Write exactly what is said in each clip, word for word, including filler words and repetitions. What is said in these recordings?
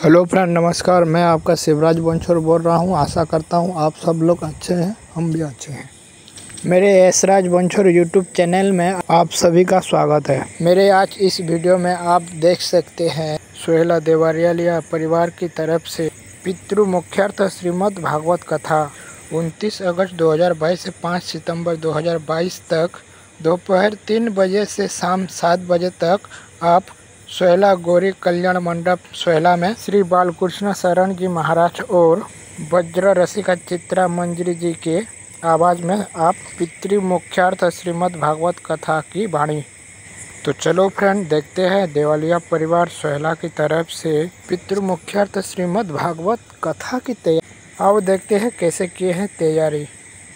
Hello friend, नमस्कार। मैं आपका शिवराज बंछोर बोल रहा हूं। आशा करता हूं आप सब लोग अच्छे हैं, हम भी अच्छे हैं। मेरे यशराज बंछोर यूट्यूब चैनल में आप सभी का स्वागत है। मेरे आज इस वीडियो में आप देख सकते हैं सोहेला देवरिया परिवार की तरफ से पितृ मokhyarttha श्रीमद् भागवत कथा उनतीस अगस्त दो हज़ार बाईस से पाँच सितंबर दो हज़ार बाईस तक दोपहर तीन बजे से शाम सात बजे तक आप सोहेला गौरी कल्याण मंडप सोहेला में श्री बालकृष्ण शरण जी महाराज और बज्र रसिका चित्रा मंजरी जी के आवाज़ में आप पितृ मokhyarttha श्रीमद् भागवत कथा की वाणी। तो चलो फ्रेंड, देखते हैं देवलिया परिवार सोहेला की तरफ से पितृ मokhyarttha श्रीमद् भागवत कथा की तैयारी। आओ देखते हैं कैसे किए हैं तैयारी।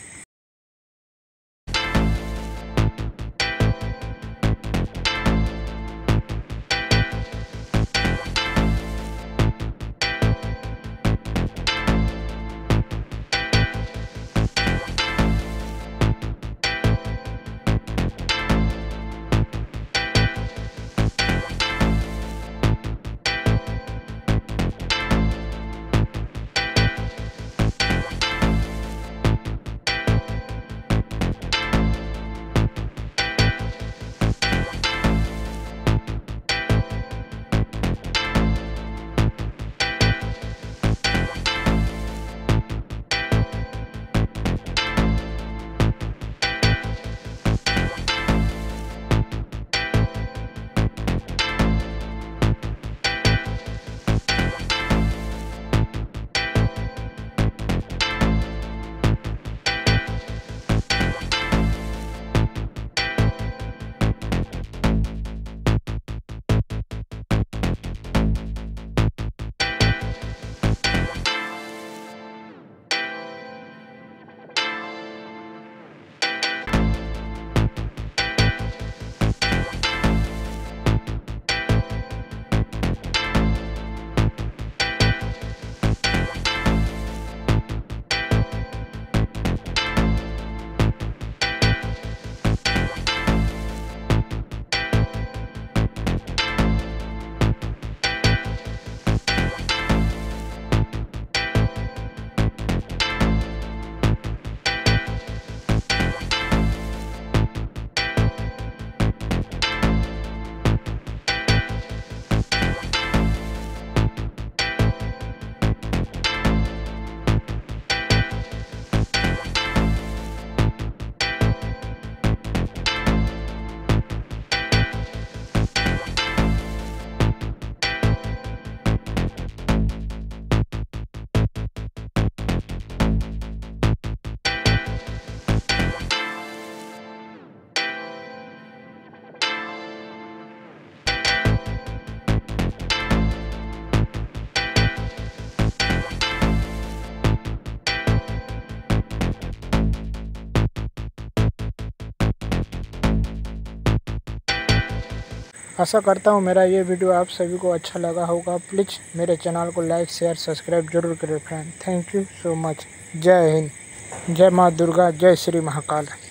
आशा करता हूँ मेरा ये वीडियो आप सभी को अच्छा लगा होगा। प्लीज़ मेरे चैनल को लाइक शेयर सब्सक्राइब जरूर करें friend. Thank you so much. Jai Hind, जय माँ दुर्गा, जय श्री महाकाल।